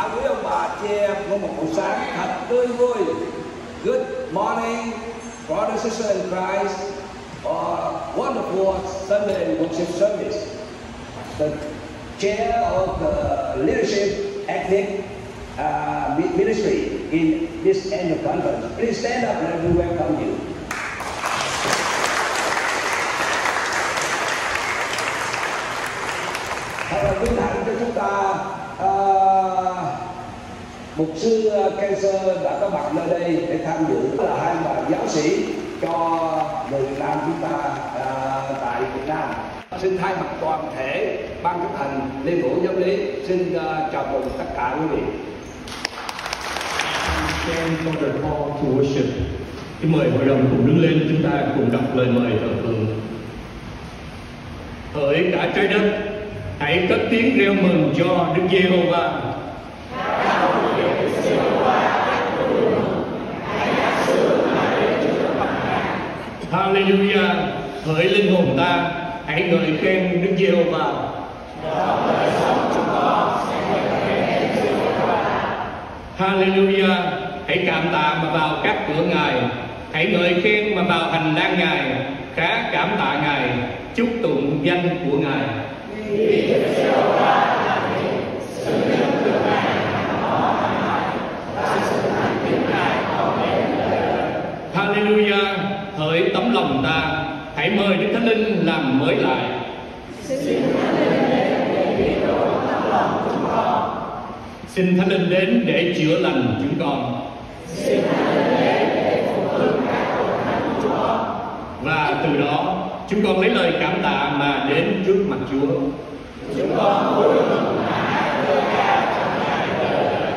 quý ông bà chị em có một buổi sáng thật tươi vui. Good morning, brothers and sisters in Christ. Wonderful Sunday worship service. The chair of the leadership ethnic ministry in this annual conference. Please stand up and we welcome you. Thật là vinh hạnh cho chúng ta. Mục sư Cancer đã có mặt nơi đây để tham dự, là hai bà giáo sĩ cho người Việt Nam chúng ta tại Việt Nam. Xin thay mặt toàn thể ban chấp hành Liên hữu giáo lý xin chào mừng tất cả quý vị. Stand for the call to worship. Kính mời hội đồng cùng đứng lên, chúng ta cùng đọc lời mời thờ phượng. Hỡi cả trái đất, hãy cất tiếng reo mừng cho Đức Giê-hô-va. Hallelujah, hỡi linh hồn ta, hãy ngợi khen Đức Giê-hô-va. Hallelujah, hãy cảm tạ mà vào các cửa Ngài, hãy ngợi khen mà vào hành lang Ngài, khá cảm tạ Ngài, chúc tụng danh của Ngài. Hallelujah, hỡi tấm lòng ta, hãy mời Đức Thánh Linh làm mới lại. Xin Thánh Linh đến để chữa lành chúng con. Và từ đó chúng con lấy lời cảm tạ mà đến trước mặt Chúa. Chúng con vui mừng mà hát歌ca trong Ngài đời đời.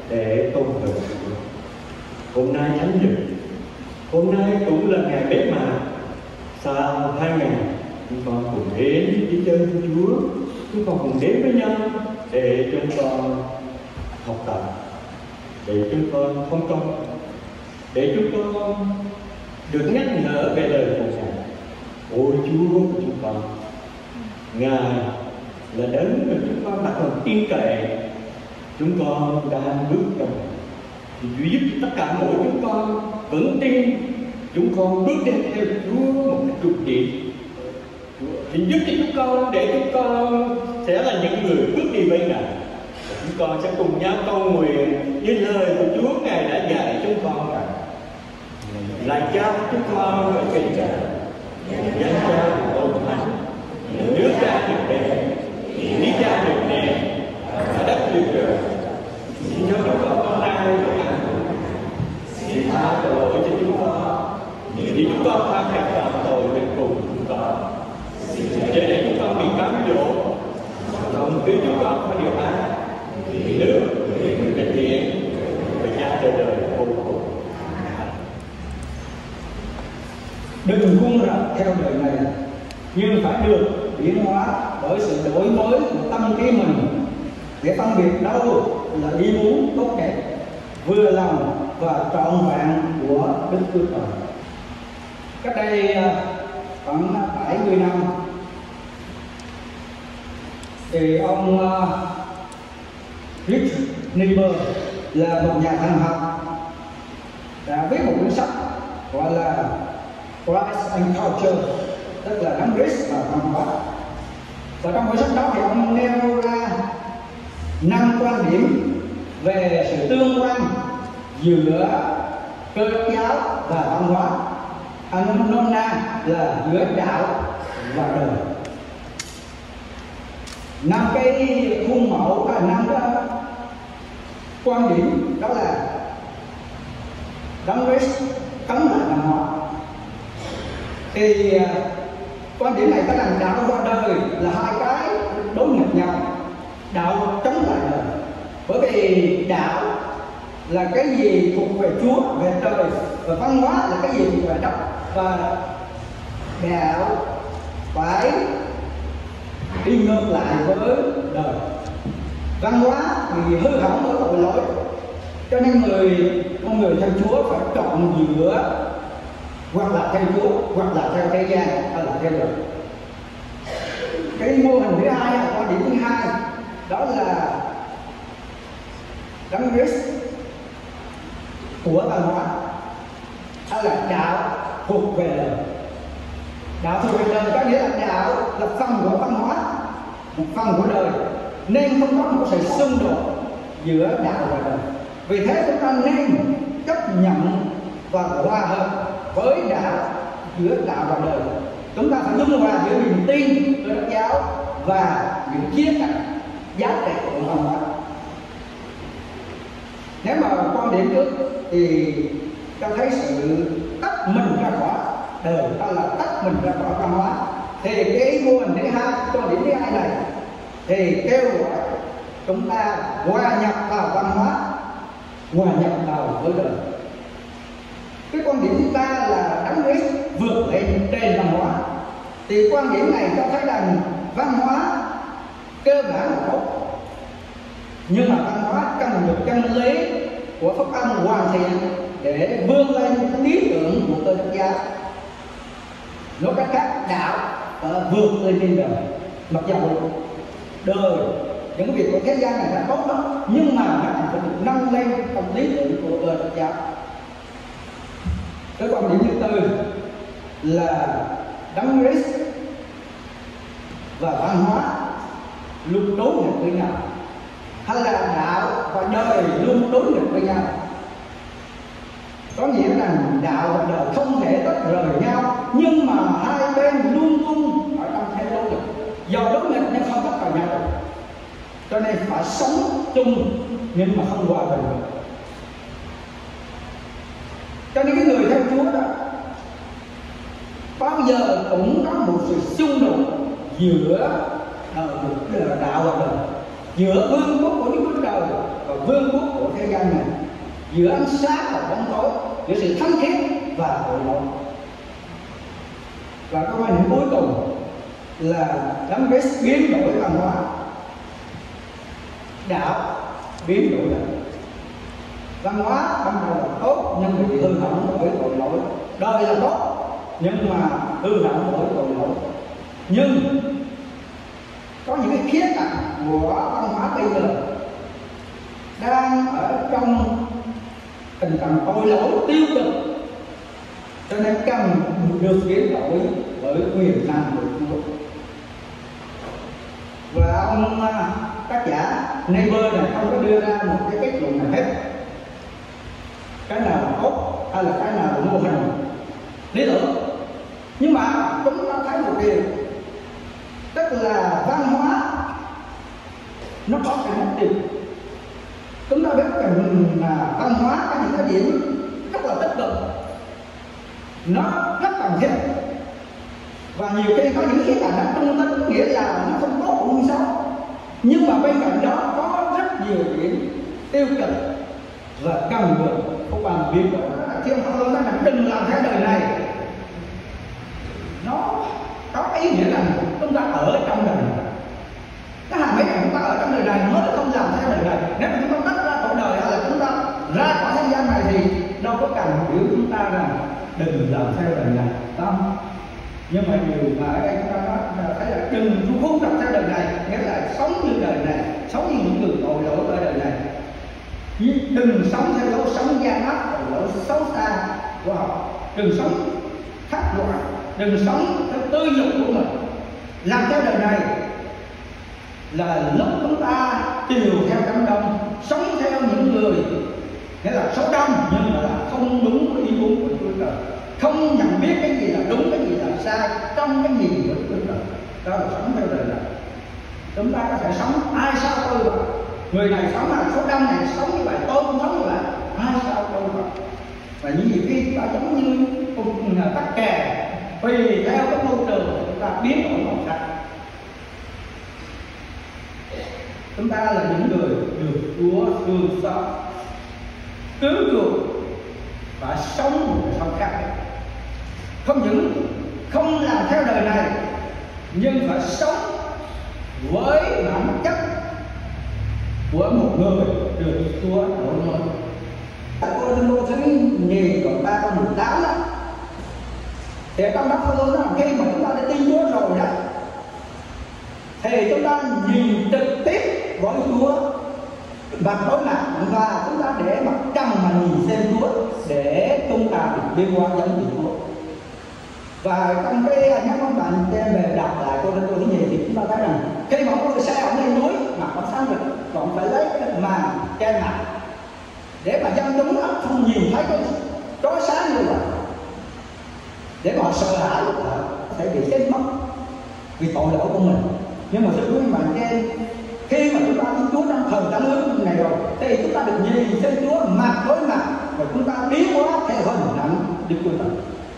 để tôn thờ Chúa. Hôm nay Thánh Nhật, hôm nay cũng là ngày bế mạc. Sau 2 ngày chúng con cùng đến với chân Chúa, chúng con cùng đến với nhau để chúng con học tập, để chúng con thông công, để chúng con được nhắc nhở về lời của Ngài. Ôi Chúa của chúng con, Ngài là đấng mà chúng con đặt lòng tin cậy. Chúng con đang bước trong thì Chúa giúp tất cả mỗi chúng con vững tin. Chúng con bước đi theo Chúa một cách trục tiện. Thì giúp cho chúng con để chúng con sẽ là những người bước đi với Ngài. Chúng con sẽ cùng nhau cầu nguyện như lời của Chúa Ngài đã dạy chúng con rằng: Lạy Cha chúng con ở trên trời, danh Cha được tôn thánh, nước Cha được đẹp, ý Cha được đẹp, ở đất được trời. Xin cho chúng con hôm nay được ăn. Xin tha tội cho chúng con, vì chúng con tha kẻ phạm tội đến cùng chúng con. Cho nên chúng con bị cám dỗ, không cứu chúng con khỏi điều ác, vì nước, vì cái thiện, vì Cha đời đời vô cùng. Đừng buông rập theo đời này, nhưng phải được biến hóa bởi sự đổi mới của tâm trí mình, để phân biệt đâu là ý muốn tốt đẹp, vừa lòng và trọn vẹn của Đức Chúa Trời. Cách đây khoảng 70 năm thì ông Richard Niebuhr là một nhà thần học đã viết một cuốn sách gọi là Christ and Culture, tức là Đấng Christ và văn hóa. Và trong cuốn sách đó thì ông nêu ra 5 quan điểm về sự tương quan giữa Cơ Đốc giáo và văn hóa, nôm na là giữa đạo và đời. 5 cái khuôn mẫu, 5 cái quan điểm đó là Đấng Christ cấm lại văn hóa. Thì quan điểm này có rằng đạo và đời là hai cái đối nghịch nhau. Đạo chống lại đời, bởi vì đạo là cái gì thuộc về Chúa, về trời, và văn hóa là cái gì thuộc về đất, và đạo phải đi ngược lại với đời. Văn hóa thì hư hỏng bởi tội lỗi, cho nên con người theo Chúa phải chọn giữa hoặc là theo Chúa, hoặc là theo thế gian, hay là theo đời. Cái mô hình thứ hai, quan điểm thứ hai, đó là Đấng Christ của văn hóa, hay là đạo thuộc về đời. Đạo thuộc về đời có nghĩa là đạo là phần của văn hóa, một phần của đời, nên không có một sự xung đột giữa đạo và đời. Vì thế chúng ta nên chấp nhận và hòa hợp với đạo, giữa đạo và đời. Chúng ta phải dung hòa giữa niềm tin Cơ Đốc giáo và những khía cạnh giá trị của văn hóa. Nếu mà quan điểm trước thì cho thấy sự tách mình ra khỏi đời, hay là tách mình ra khỏi văn hóa, thì cái mô hình thứ hai, quan điểm thứ hai này thì kêu gọi chúng ta hòa nhập vào văn hóa, hòa nhập vào với đời. Cái quan điểm thứ ba là Đấng Christ vượt lên trên văn hóa. Thì quan điểm này cho thấy rằng văn hóa cơ bản là tốt, nhưng mà văn hóa cần được chân lý của Phúc Âm hoàn thiện để vươn lên lý tưởng của Cơ Đốc giáo. Nói cách khác, đạo vượt lên trên đời. Mặc dù đời, những việc của thế gian này đã tốt lắm, nhưng mà nó phải được nâng lên trong lý tưởng của Cơ Đốc giáo. Cái quan điểm thứ tư là Đấng Christ và văn hóa luôn đối nghịch với nhau, hay là đạo và đời luôn đối nghịch với nhau. Có nghĩa là đạo và đời không thể tách rời nhau, nhưng mà hai bên luôn luôn ở trong thế đối nghịch. Do đối nghịch nhưng không tách rời nhau được, cho nên phải sống chung nhưng mà không hòa bình được. Cho nên cái người theo Chúa đó bao giờ cũng có một sự xung đột giữa đạo và đời, giữa vương quốc của Đức Chúa Trời và vương quốc của thế gian giữa ánh sáng và bóng tối, giữa sự thánh khiết và tội lỗi. Và cái quan điểm cuối cùng là Đấng Christ biến đổi văn hóa. Đạo biến đổi đời. Văn hóa ban đầu là tốt nhưng bị hư hỏng bởi tội lỗi. Đời là tốt nhưng mà hư hỏng bởi tội lỗi. Nhưng có những cái khía cạnh của văn hóa bây giờ đang ở trong tình trạng tội lỗi tiêu cực, cho nên cần được biến đổi bởi quyền năng của Chúa. Và ông tác giả Niebuhr này không có đưa ra một cái kết luận nào hết, cái nào là tốt hay là cái nào là mô hình lý tưởng. Nhưng mà chúng ta thấy một điều, tức là văn hóa nó có cái mục tiêu. Chúng ta biết rằng là văn hóa có những cái điểm rất là tích cực, nó rất cần thiết, và nhiều khi có những khía cạnh nó trung tính, nghĩa là nó không tốt cũng xấu. Nhưng mà bên cạnh đó có rất nhiều điểm tiêu cực và cần được không bằng biến đổi. Thiên Phaolô nói rằng đừng làm theo đời này. Nó có ý nghĩa rằng chúng ta ở trong đời này. Cái hàm ý là chúng ta ở trong đời này mới không làm theo đời này. Nếu chúng ta tách ra khỏi đời hay là chúng ta ra khỏi thế gian này thì đâu có cần biểu chúng ta rằng đừng làm theo đời này, không? Nhưng mà điều mà ở đây chúng ta nói thấy là đừng không làm theo đời này, nghĩa là sống như đời này, sống như những người tội lỗi ở đời này. Đừng sống theo lối sống gian ác, lối xấu xa của họ. Đừng sống thất loạn, đừng sống theo tư dục của mình. Làm theo đời này là lúc chúng ta chiều theo đám đông, sống theo những người nghĩa là số đông nhưng mà là không đúng với ý muốn của Chúa Trời, không nhận biết cái gì là đúng, cái gì là sai trong cái nhìn của Chúa Trời. Đó là sống theo đời này. Chúng ta có thể sống ai sao tôi vậy, người này sống là số đông này sống như vậy, tôi cũng sống như vậy, ai sao tôi vậy. Và những gì khi chúng ta giống như tắc kè, tùy theo cái môi trường chúng ta biến đổi màu sắc. Chúng ta là những người được Chúa thương xót, cứu chuộc và sống một đời sống khác. Không những không làm theo đời này, nhưng phải sống với bản chất của một người được Chúa đổi mới. Cô thứ nhì còn 3 câu 18 đó, thì trong đó Phaolô nói khi mà chúng ta đã tin Chúa rồi đó, thì chúng ta nhìn trực tiếp với Chúa mặt đối mặt, và chúng ta để mặt trăng mà nhìn xem Chúa để chúng ta được biến hóa giống như Chúa. Và trong cái nhóm các bạn đem về đọc lại câu thứ nhì thì chúng ta thấy rằng khi mà ông xe ông lên núi mà ông sáng rực, còn phải lấy cái màn che mặt để mà dân chúng nó không nhìn thấy cái chói sáng như vậy, để mà họ sợ hãi lúc đó có thể bị chết mất vì tội lỗi của mình. Nhưng mà thưa quý vị bạn em, khi mà chúng ta tin Chúa trong thời đại lớn này rồi thì chúng ta được nhìn xem Chúa mặt đối mặt, và chúng ta biến hóa theo hình ảnh Đức Chúa Trời.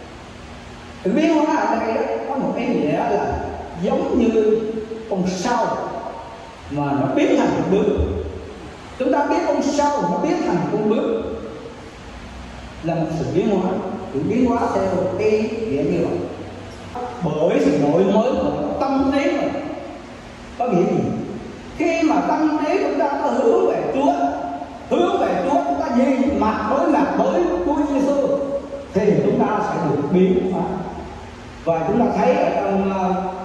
Sự biến hóa ở đây đó có một ý nghĩa là giống như con sâu mà nó biến thành con bướm. Chúng ta biết con sâu nó biến thành con bướm là một sự biến hóa. Sự biến hóa theo một cái nghĩa như vậy, bởi sự đổi mới của tâm trí mình. Có nghĩa gì? Khi mà tâm trí chúng ta có hướng về Chúa, chúng ta nhìn mặt đối mặt với Chúa Giêsu thì chúng ta sẽ được biến hóa. Và chúng ta thấy ở trong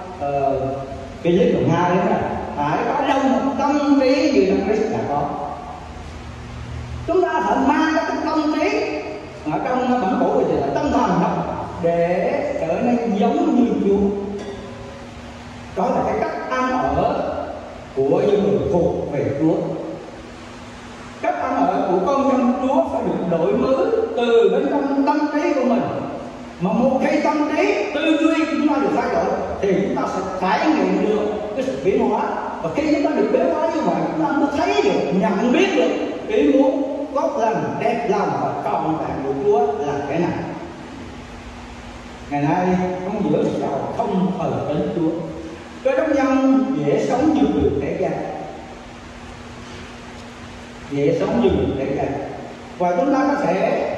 cái giới đoạn 2 đó là hãy có đâu một tâm trí như Đấng Christ đã có. Chúng ta phải mang cái tâm trí ở trong bản cổ thì là tâm thần đó để trở nên giống như Chúa. Đó là cái cách ăn ở của những người phục về Chúa. Cách ăn ở của con dân Chúa phải được đổi mới từ bên trong tâm trí của mình. Mà một khi tâm trí, tư duy của chúng ta được thay đổi thì chúng ta sẽ trải nghiệm được cái sự biến hóa. Và khi chúng ta được biến hóa như vậy, chúng ta mới thấy được, nhận biết được ý muốn tốt lành, đẹp lòng và trọn vẹn của Chúa là cái nào. Ngày nay trong giữa sự giàu không thờ đến Chúa, cơ đốc nhân dễ sống như người thế gian, dễ sống như người thế gian. và chúng ta có thể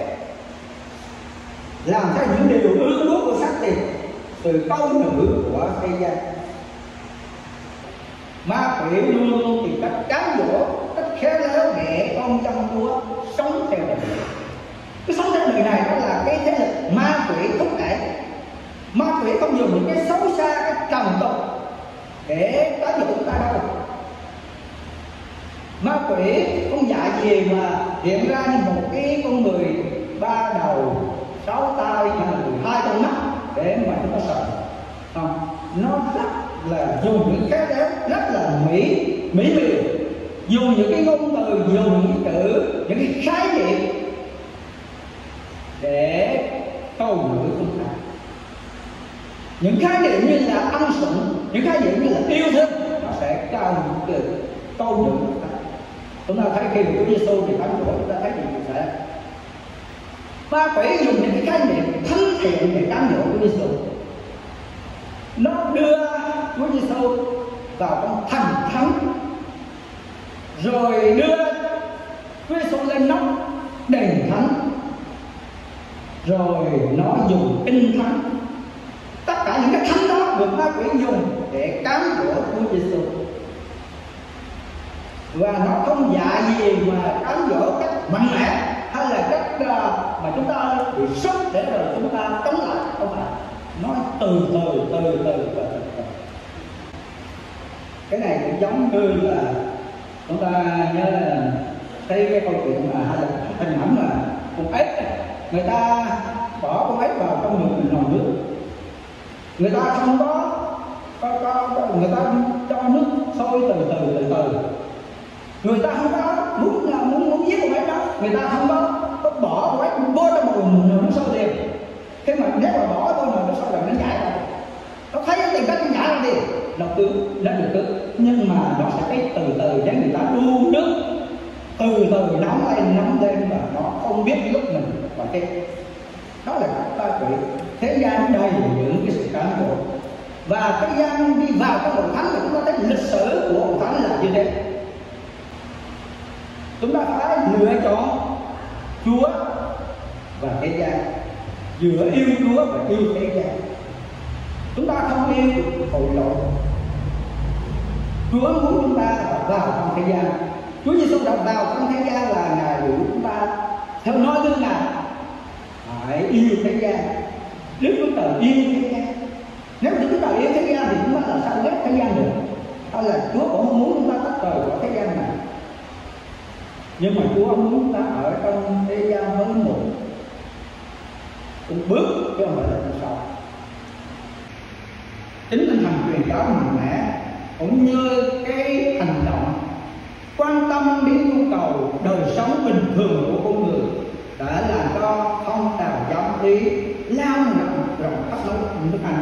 làm theo những điều ước muốn của xác thịt, từ câu nữ của thế gian. Ma quỷ luôn luôn tìm cách cám dỗ, cách khéo léo để con trong Chúa sống theo đời. Cái sống theo đời này đó là cái thế lực ma quỷ thúc đẩy. Ma quỷ không dùng những cái xấu xa, cái trần tục để cám dỗ chúng ta đâu. Ma quỷ không dạy gì mà hiện ra như một cái con người 3 đầu 6 tay hay là 12 con mắt để mà chúng ta sợ. Không, nó rất là dùng những khéo léo, rất là mỹ miều, dùng những cái ngôn từ, dùng những cái chữ, những cái khái niệm để câu nổi chúng ta. Những khái niệm như là ân sủng, những khái niệm như là yêu thương, nó sẽ câu nổi chúng ta. Chúng ta thấy khi mà Chúa Giêsu thì cám dỗ, chúng ta thấy gì sẽ ma quỷ dùng những cái khái niệm thân thiện để cám dỗ Chúa Giêsu. Nó đưa Chúa Giêsu vào trong thành thánh, rồi đưa Chúa Giêsu lên nóc đền thánh, rồi nó dùng kinh thánh. Tất cả những cái thánh đó được ma quỷ dùng để cám dỗ Chúa Giêsu. Và nó không dạy gì mà cám dỗ cách mạnh mẽ hay là cách mà chúng ta bị sốc để rồi chúng ta chống lại, không phải. Nói từ từ. Cái này cũng giống như là chúng ta nhớ là thấy cái câu chuyện mà hay là hình ảnh mà con ếch, người ta bỏ con ếch vào trong một nồi nước, người ta không có người ta cho nước sôi từ từ. Người ta không có muốn giết con ếch đó, người ta không có bỏ con ếch vô trong một nồi nước sôi liền. Khi mà nếu mà bỏ vô nồi nước sôi là nó nhảy ra, nó thấy tìm cách nó nhảy ra đi, nó được cứng, nhưng mà nó sẽ cái từ để người ta đun nước từ nóng lên và nó không biết lúc mình và cái đó là ma quỷ. Thế gian đầy những cái sự cám dỗ, và thế gian đi vào trong hội thánh thì chúng ta thấy lịch sử của hội thánh là như thế. Chúng ta phải lựa chọn Chúa và thế gian, giữa yêu Chúa và yêu thế gian. Chúng ta không yêu tội lỗi. Chúa muốn chúng ta vào trong thế gian. Chúa Giêsu đã vào trong thế gian là Ngài dụ chúng ta theo nói với Ngài phải yêu thế gian. Đức Chúa Trời yêu thế gian. Nếu Đức Chúa Trời yêu thế gian thì chúng ta làm sao ghét thế gian được? Hay là Chúa cũng không muốn chúng ta tách rời khỏi thế gian này? Nhưng mà Chúa muốn chúng ta ở trong thế gian với một bước chứ không phải là một sau. Chính tinh thần truyền giáo mạnh mẽ cũng như cái hành động quan tâm đến nhu cầu đời sống bình thường của con người đã làm cho phong trào giáo lý lan rộng khắp nước Anh,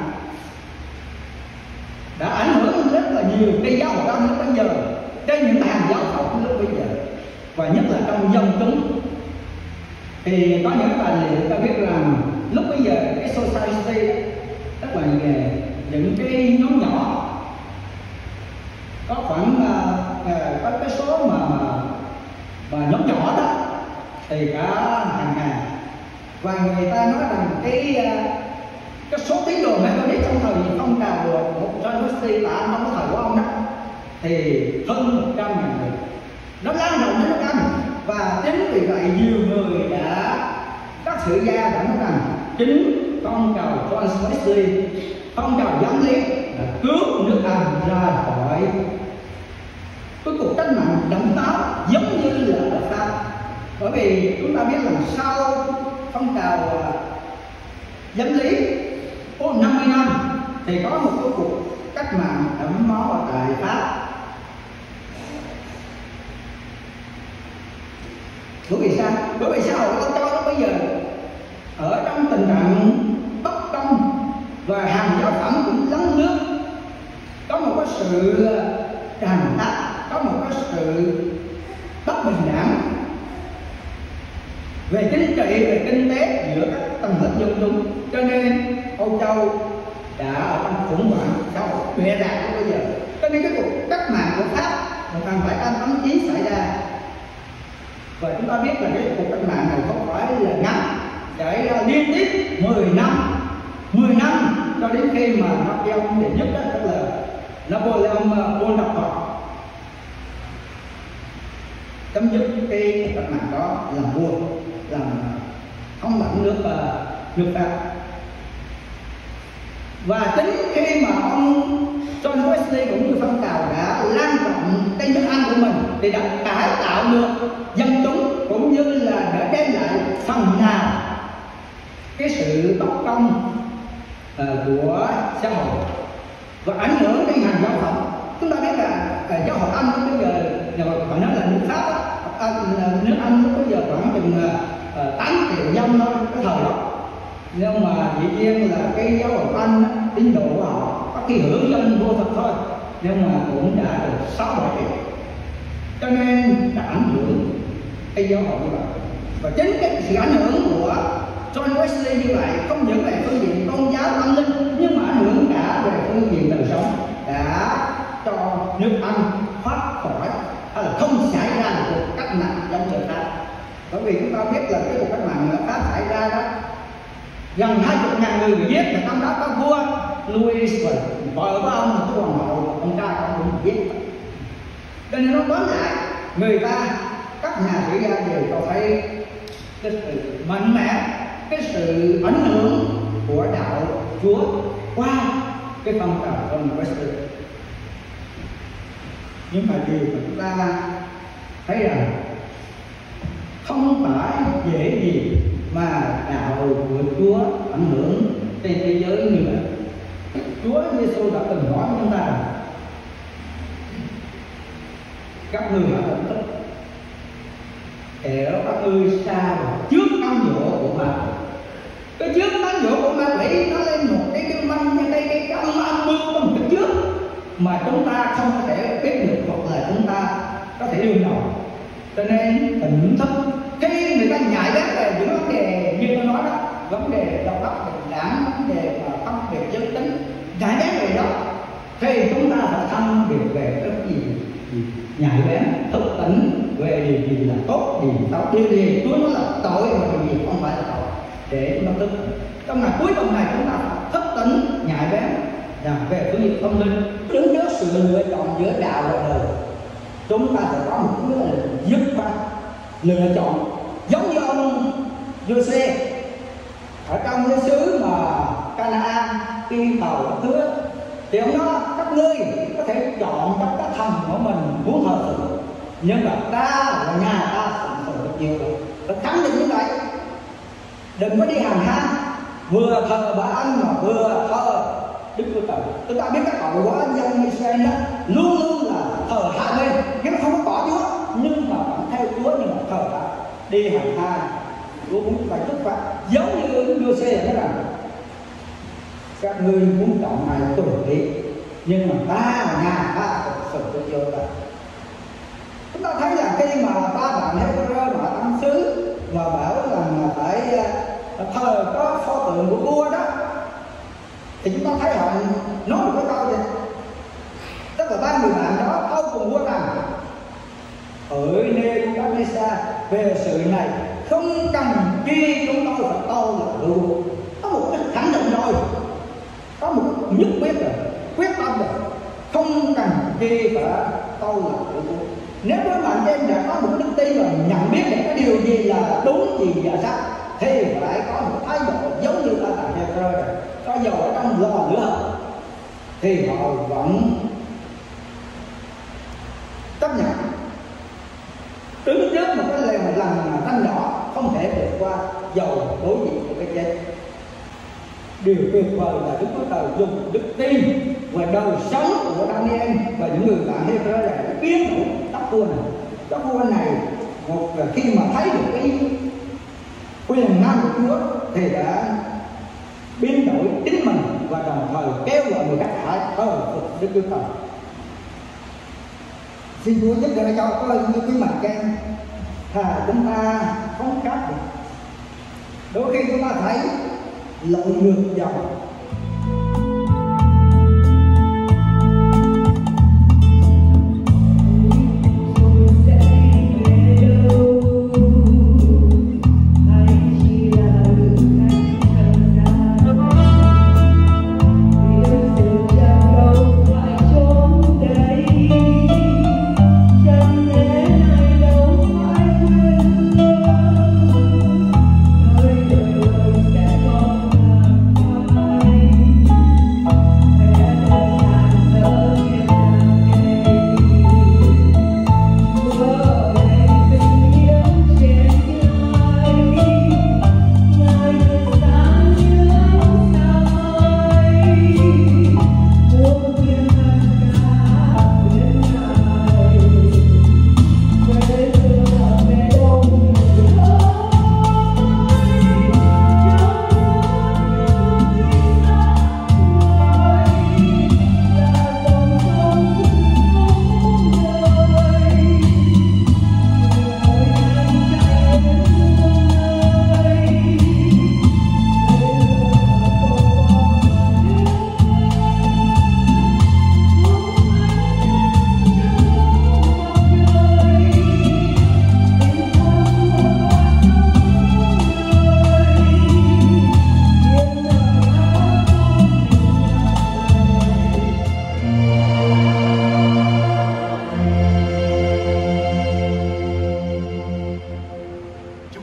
đã ảnh hưởng rất là nhiều cái giáo hội trong lúc bây giờ, trên những hàng giáo hội lúc bây giờ, và nhất là trong dân chúng. Thì có những tài liệu ta biết rằng lúc bây giờ cái society, tức là những cái nhóm nhỏ có khoảng có cái số mà nhóm nhỏ đó thì cả hàng ngàn, và người ta nói rằng cái số tín đồ Methodist trong thời phong trào của một John Wesley tại trong cái thời của ông đó thì hơn 100.000 người, nó lan rộng đến nước Anh. Và chính vì vậy nhiều người đã các sử gia đã nói rằng chính phong trào John Wesley, phong trào giáo lý đã cứu nước Anh ra khỏi cái cuộc cách mạng đẫm máu giống như là ở Pháp. Bởi vì chúng ta biết rằng sau phong trào giáo lý có 50 năm thì có một cái cuộc cách mạng đẫm máu ở tại Pháp. Bởi vì sao? Bởi vì xã hội của tôi nó bây giờ ở trong tình trạng bất công và hàng giáo phẩm cũng lấn lướt, có một cái sự đàn áp, có một cái sự bất bình đẳng về chính trị, về kinh tế giữa các tầng lớp dân chúng. Cho nên Âu Châu đã ở trong khủng hoảng xã hội bệ rạc của bây giờ. Cho nên cái cuộc cách mạng của Pháp 1789 xảy ra Và chúng ta biết là cái cuộc cách mạng này không phải là ngắn, xảy ra liên tiếp 10 năm cho đến khi mà Napoleon đệ nhất đó, tức là Napoleon Bonaparte chấm dứt cái cách mạng đó, làm vua, làm thống lãnh nước Pháp. Và tính khi mà ông John Wesley cũng như phong trào đã lan rộng cái nước Anh của mình thì đã cải tạo được dân chúng, cũng như là đã đem lại phần nào cái sự bất công của xã hội và ảnh hưởng đến ngành giáo học. Chúng ta biết là giáo hội Anh bây giờ họ nói là nước Pháp nước Anh lúc bây giờ khoảng chừng 8 triệu dân thôi cái thời đó. Nhưng mà dĩ nhiên là cái giáo hội Anh tín đồ của họ có khi hưởng dân vô thật thôi, nhưng mà cũng đã được 6-7 triệu, cho nên đã ảnh hưởng cái giáo hội như vậy. Và chính cái sự ảnh hưởng của John Wesley như vậy không những về phương diện tôn giáo tâm linh, nhưng mà ảnh hưởng cả về phương diện đời sống, đã cho nước Anh thoát khỏi hay là không xảy ra một cuộc cách mạng giống như Pháp. Bởi vì chúng ta biết là cái cuộc cách mạng ở Pháp xảy ra đó gần 20.000 người bị giết, và trong đó có vua Louis và vợ của ông là cái hoàng hậu, ông trai ông cũng bị giết. Cho nên nó tóm lại, người ta các nhà sử gia đều cho thấy cái sự mạnh mẽ, cái sự ảnh hưởng của đạo Chúa qua cái phong trào John Wesley. Nhưng mà điều mà chúng ta thấy rằng không phải dễ gì mà đạo của Chúa ảnh hưởng trên thế giới như vậy. Chúa Giêsu đã từng nói với chúng ta rằng các ngươi hãy tỉnh thức, kẻo các ngươi xa trước cám dỗ của ma. Cái trước cám dỗ của ma quỷ nó lên một cái manh như cái âm mưu của một cái trước mà chúng ta không có thể biết được, hoặc là chúng ta có thể đương đầu. Cho nên tỉnh thức khi người ta nhạy bén về những vấn đề như tôi nói đó, vấn đề độc lập bình đẳng, vấn đề mà phân biệt giới tính, nhạy bén về đó, thì chúng ta phải phân biệt về cái gì nhạy bén, thức tỉnh về điều gì là tốt, điều gì xấu, điều gì Chúa nói là tội và điều gì không phải là tội, để chúng ta thức. Trong ngày cuối tuần này chúng ta phải thức tỉnh, nhạy bén về phương diện tâm linh. Đứng trước sự lựa chọn giữa đạo và đời, chúng ta phải có một cái dứt khoát lựa chọn. Giống như ông Giô-se ở trong cái xứ mà Canaan khi tàu các thứ, thì ông nói các ngươi có thể chọn các cái thần của mình muốn thờ phượng, nhưng mà ta và nhà ta phụng thờ được nhiều rồi. Và khẳng định như vậy, đừng có đi hàng hang vừa thờ bà anh mà vừa thờ Đức Chúa Trời. Chúng ta biết các cậu của dân Israel đó luôn luôn là thờ hai bên, chứ nó không có bỏ Chúa, nhưng mà vẫn theo Chúa, nhưng mà thờ ta đi hàng hang. Chúa cũng phải thúc phạt, giống như Giô-se nói rằng các ngươi muốn chọn này tùy ý, nhưng mà ta và nhà ta thực sự cho Chúa ta. Chúng ta thấy là khi mà ba bạn Hebrew mà tăng xứ mà bảo rằng phải thờ có pho tượng của vua đó, thì chúng ta thấy họ nói một cái câu gì, tức là ba người bạn đó thâu cùng vua rằng ở Nebuchadnezzar về sự này không cần chi chúng tôi phải tâu là vua. Có một cái khẳng định rồi, có một nhất quyết rồi, quyết tâm rồi, không cần chi phải tâu là vua. Nếu với bạn em đã có một đức tin và nhận biết được cái điều gì là đúng, gì là sai, thì phải có một thái độ giống như ta làm Hebrew rồi. Cho dù ở trong lò lửa thì họ vẫn chấp nhận đứng trước một cái lần thanh đỏ không thể vượt qua dầu đối diện của cái chết. Điều tuyệt vời là Đức Chúa Trời dùng đức tin và đời sống của Daniel và những người bạn Hebrew này đã biến đổi các vua này. Các vua này một khi mà thấy được cái quyền năng của Chúa thì đã biến đổi chính mình và đồng thời kéo gọi người khác phải thờ phượng Đức Chúa Trời. Xin Chúa giúp đỡ cho tôi như quý mạnh can thà chúng ta không khác được. Đôi khi chúng ta thấy lội ngược dòng,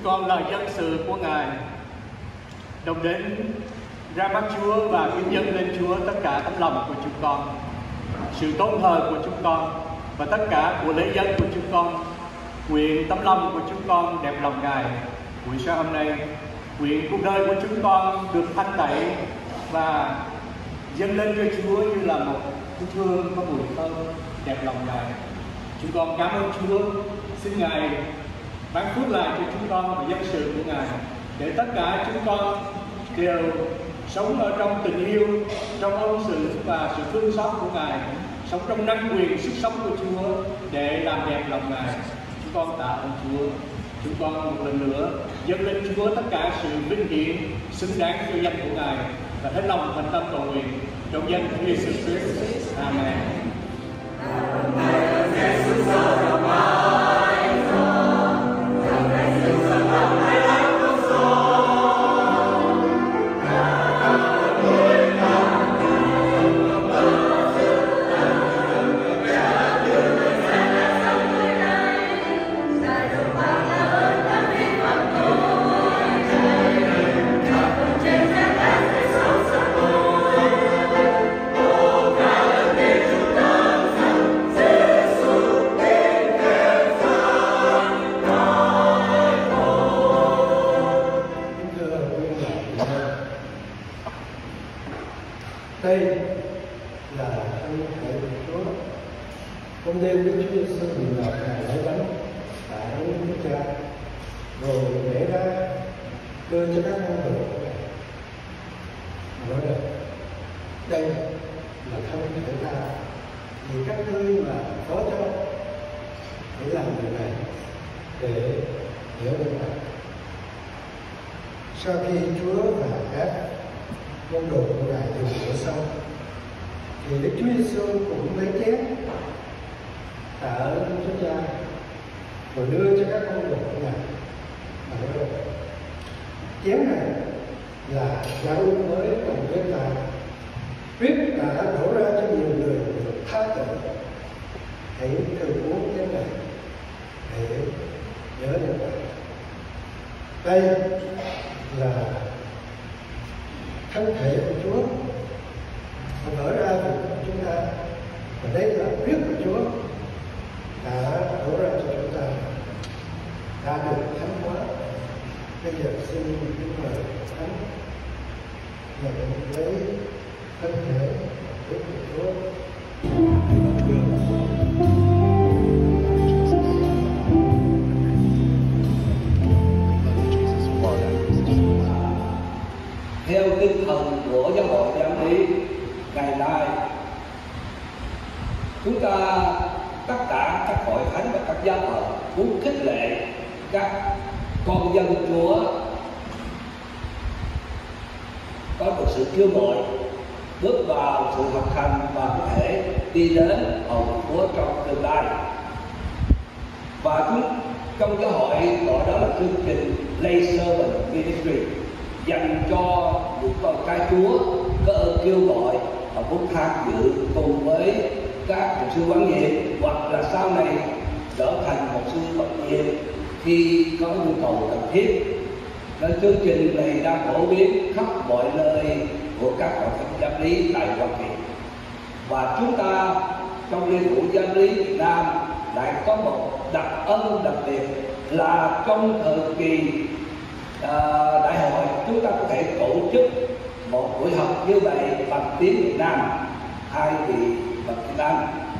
con là dân sự của Ngài, đồng đến ra mắt Chúa và kính dâng lên Chúa tất cả tấm lòng của chúng con, sự tôn thờ của chúng con và tất cả của lễ dân của chúng con. Nguyện tấm lòng của chúng con đẹp lòng Ngài. Buổi sáng hôm nay, nguyện cuộc đời của chúng con được thanh tẩy và dâng lên cho Chúa như là một cái hương có mùi thơm đẹp lòng Ngài. Chúng con cảm ơn Chúa. Xin Ngài ban phước lại cho chúng con và dân sự của Ngài, để tất cả chúng con đều sống ở trong tình yêu, trong ân sự và sự thương xót của Ngài, sống trong năng quyền sức sống của Chúa để làm đẹp lòng Ngài. Chúng con tạ ơn Chúa. Chúng con một lần nữa dâng lên Chúa tất cả sự vinh hiển xứng đáng cho danh của Ngài và hết lòng thành tâm cầu nguyện trong danh của Giêsu Christ. Amen. Đây là thân thể của Chúa. Con đêm Đức Chúa Giêsu bị ngọc Ngài lấy bánh tại Đức Cha, rồi để ra đưa cho các môn đồ của Ngài. Nói rằng đây là thân thể ta, thì các ngươi mà có cho hãy làm điều này để nhớ đến ta. Sau khi Chúa và các môn đồ của Ngài dùng bữa xong, thì Đức Chúa Giêsu cũng lấy chén, tạ ơn Chúa Cha, rồi đưa cho các môn đồ của Ngài. Và nói rằng chén này là giao ước mới cùng với ta, huyết đã đổ ra cho nhiều người được tha tội. Hãy thường uống chén này để nhớ đến ta. Đây là thân thể của Chúa vỡ ra từ chúng ta, và đây là huyết của Chúa đã đổ ra cho chúng ta, đã được thánh hóa. Bây giờ xin kính mời thánh nhận lấy thân thể huyết của Chúa. Theo tinh thần của giáo hội Giám lý ngày nay, chúng ta tất cả các hội thánh và các giáo phận muốn khích lệ các con dân Chúa có được sự kêu gọi bước vào sự thực hành và có thể đi đến hầu Chúa trong tương lai. Và trong giáo hội gọi đó là chương trình Lay Servant Ministry, dành cho những con cái Chúa có ơn kêu gọi và muốn tham dự cùng với các mục sư quản nhiệm, hoặc là sau này trở thành mục sư bậc nhiệm khi có nhu cầu cần thiết. Nên chương trình này đang phổ biến khắp mọi nơi của các hội thánh giám lý tại Hoa Kỳ. Và chúng ta trong liên hữu giám lý Việt Nam lại có một đặc ân đặc biệt là trong thời kỳ đại hội, chúng ta có thể tổ chức một buổi học như vậy bằng tiếng Việt Nam. Hai vị bậc Việt Nam,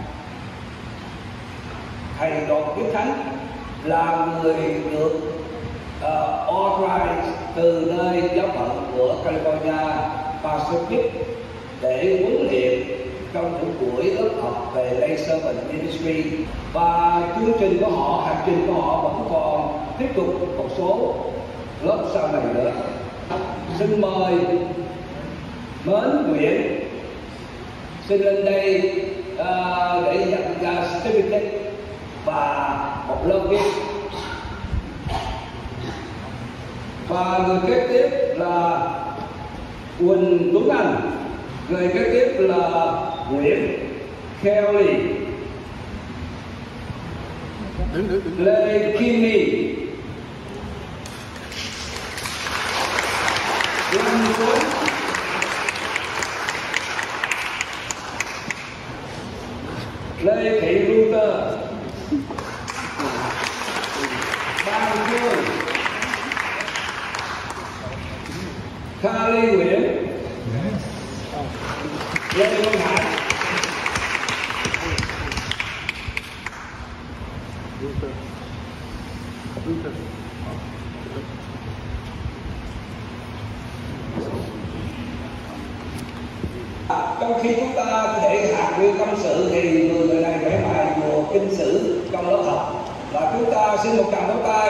thầy Đoàn Viết Khánh là người được authorized từ nơi giáo phận của California Pacific để huấn luyện trong những buổi lớp học về Lay Servant Ministry. Và chương trình của họ, hành trình của họ vẫn còn tiếp tục một số lớp sau này nữa. Xin mời Mến Nguyễn xin lên đây để nhận ra certificate và một lớp viết. Và người kế tiếp là Quỳnh Tuấn Anh, người kế tiếp là Nguyễn Kelly, Lê Kim My, Giang Phương, Kha Ly Nguyễn, Lê Văn Hải. Trong khi chúng ta thể hạt nguyên tâm sự thì người này vẽ bài mùa kinh sử trong lớp học, và chúng ta xin một tràng pháo tay.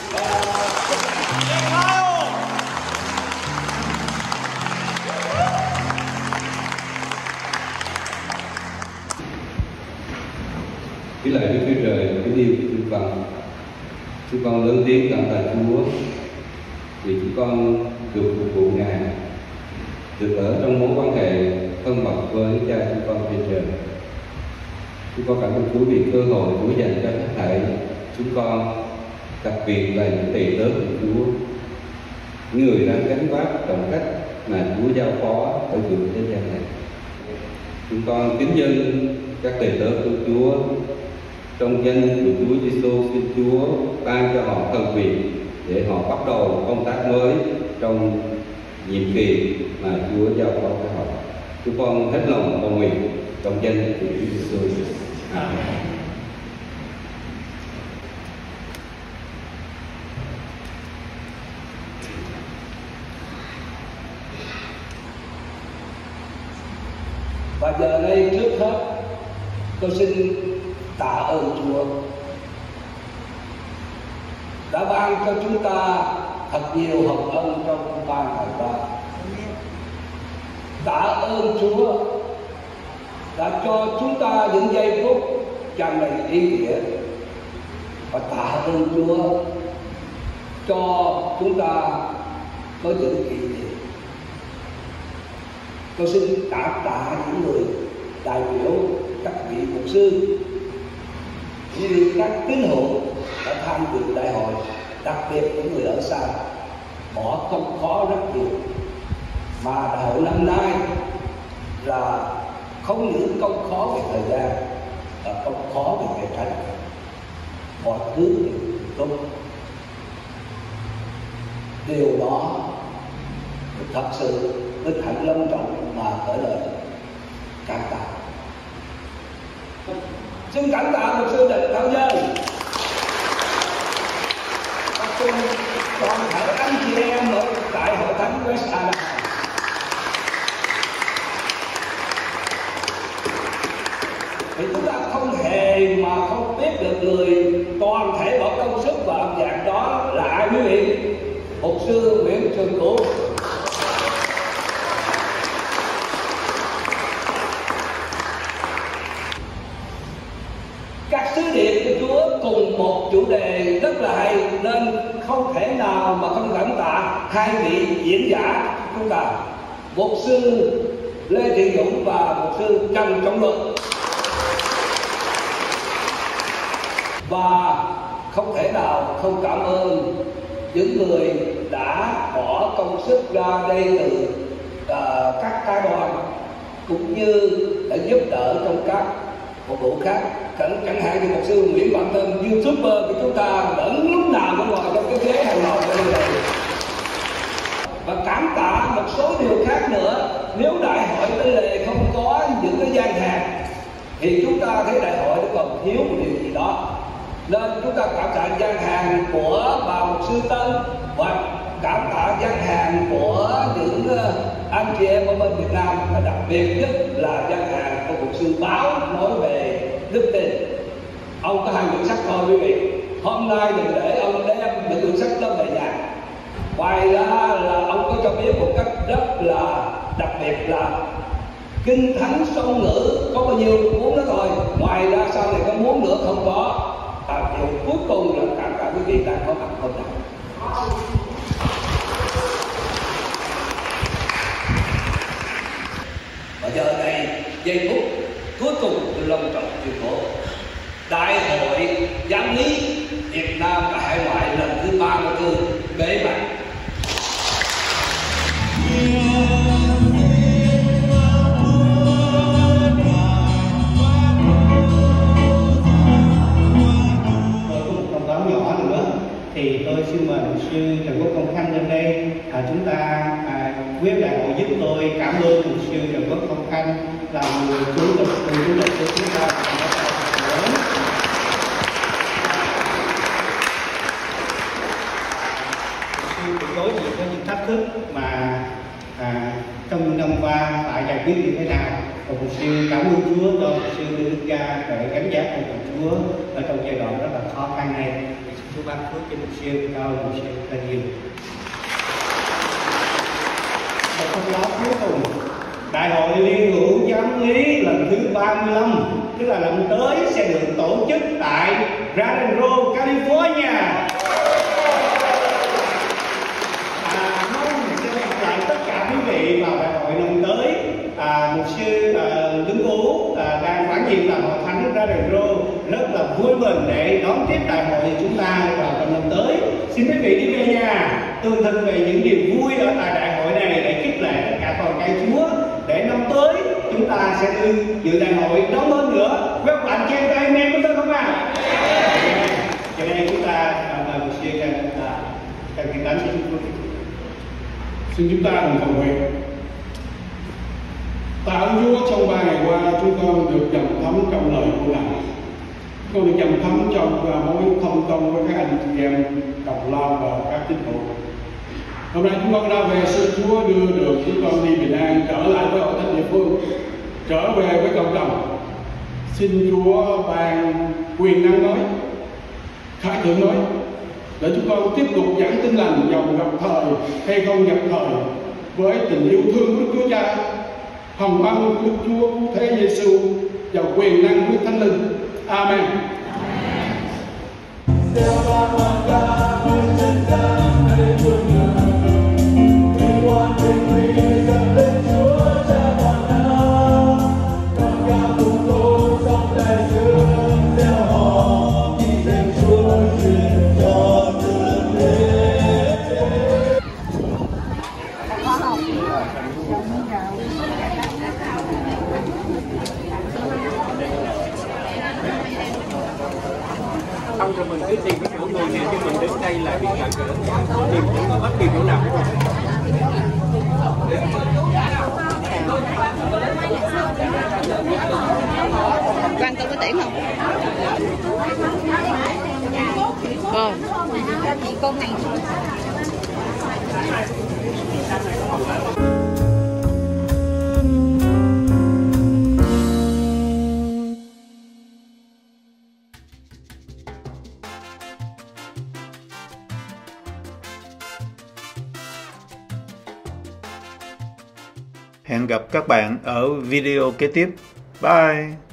Với lại Đức Chúa Trời, cái điều chúng con lớn tiếng cảm tạ Chúa vì chúng con được phục vụ Ngài, được ở trong mối quan hệ thân mật với Cha chúng con trên trời. Chúng con cảm ơn Chúa vì cơ hội Chúa dành cho tất thảy chúng con, đặc biệt là những tỳ tớ của Chúa, người đang gánh vác trọng trách mà Chúa giao phó ở vùng thế gian này. Chúng con kính dân các tỳ tớ của Chúa trong danh của Chúa Giêsu, xin Chúa ban cho họ thần quyền để họ bắt đầu công tác mới trong nhiệm kỳ mà Chúa giao phó cho họ. Chúng con hết lòng cầu nguyện trong danh của Chúa Giêsu. Amen. Và giờ đây trước hết tôi xin tạ ơn Chúa đã ban cho chúng ta thật nhiều hồng ân trong 3 ngày qua. Tạ ơn Chúa đã cho chúng ta những giây phút tràn đầy ý nghĩa, và tạ ơn Chúa cho chúng ta có những kỷ niệm. Tôi xin cảm tạ những người đại biểu, các vị mục sư, như các tín hữu đã tham dự đại hội, đặc biệt những người ở xa bỏ công khó rất nhiều. Mà đại hội năm nay là không những công khó về thời gian, mà công khó về ngày tránh, mọi thứ đều tốt. Điều đó thật sự vinh hạnh long trọng mà gửi lời cảm tạ. Xin cảm tạ một sư Định Thảo Dân và cùng toàn thể anh chị em ở tại hội thánh West Adam. Thì chúng ta không hề mà không biết được người toàn thể bỏ công sức vào âm nhạc đó là ai quý vị? Mục sư Nguyễn Trường Cửu. Các sứ điệp của Chúa cùng một chủ đề rất là hay, nên không thể nào mà không cảm tạ hai vị diễn giả chúng ta, mục sư Lê Thị Dũng và mục sư Trần Trọng Luận. Và không thể nào không cảm ơn những người đã bỏ công sức ra đây từ các ca đoàn, cũng như đã giúp đỡ trong các phục vụ khác. Chẳng hạn như mục sư Nguyễn Văn Tân, YouTuber của chúng ta vẫn lúc nào cũng ngồi trong cái ghế hàng đầu ở đây này. Và cảm tạ một số điều khác nữa. Nếu đại hội Tây Lệ không có những cái gian hàng thì chúng ta thấy đại hội nó còn thiếu một điều gì đó. Nên chúng ta cảm tạ gian hàng của bà mục sư Tân, và cảm tạ gian hàng của những anh chị em ở bên Việt Nam, và đặc biệt nhất là gian hàng của mục sư Báo nói về đức tin. Ông có 2 quyển sách thôi quý vị. Hôm nay đừng để ông đem những quyển sách đó về nhà. Ngoài ra là ông có cho biết một cách rất là đặc biệt là Kinh Thánh song ngữ có bao nhiêu muốn đó thôi. Ngoài ra sau này có muốn nữa không có. Điều cuối cùng là cảm tạ quý vị đang có mặt hôm nay. Và giờ này giây phút cuối cùng long trọng tuyên bố Đại hội Giám lý Việt Nam và hải ngoại lần thứ 34 bế mạc. thì tôi xin mời mục sư Trần Quốc Công Khanh lên đây. Chúng ta quyết đại hội giúp tôi cảm ơn mục sư Trần Quốc Công Khanh là người chủ tịch của chúng ta. Đối diện với những thách thức mà trong những năm qua phải giải quyết như thế nào, và mục sư cảm ơn Chúa cho mục sư Lê Đức Gia để gánh vác của Chúa ở trong giai đoạn rất là khó khăn này. Xin Chúa ban phước cho mục sư, cao mục sư là nhiều. Và thông báo cuối cùng, Đại hội Liên hữu Giám lý lần thứ 35, tức là lần tới sẽ được tổ chức tại Rancho, California. Tất cả quý vị vào đại hội năm tới. Mục sư Lương Vũ đang phản diện làm hội thánh ra Đền Rô rất là vui mừng để đón tiếp đại hội của chúng ta vào trong năm tới. Xin quý vị đi về nhà tương thân về những niềm vui ở tại đại hội này để khích lệ tất cả con cái Chúa, để năm tới chúng ta sẽ dự đại hội đông hơn nữa. Các bạn trên tay em có tôi không ạ? Cho nên chúng ta mời mục sư Trần Thị Tánh xin chúng ta cùng cầu nguyện. Tạ ơn Chúa, trong 3 ngày qua chúng con được dầm thấm trong lời của Ngài. Con được dầm thấm trong mối thông công với các anh chị em đồng lao và các tín hữu. Hôm nay chúng con ra về xin Chúa đưa được chúng con đi bình an, trở lại với hội thánh địa phương, trở về với cộng đồng. Xin Chúa ban quyền năng nói, khải thượng nói, để chúng con tiếp tục giảng tin lành dòng gặp thời hay không gặp thời, với tình yêu thương của Đức Chúa Cha, hồng ân của Đức Chúa Cứu Thế Giêsu và quyền năng của Thánh Linh. Amen. Xong rồi mình cứ tìm cái chỗ ngồi này cho mình đến đây là biết là tìm cũng có bất kỳ chỗ nào. Quang tôi có tiễn không? Chị con này. Hẹn gặp các bạn ở video kế tiếp. Bye!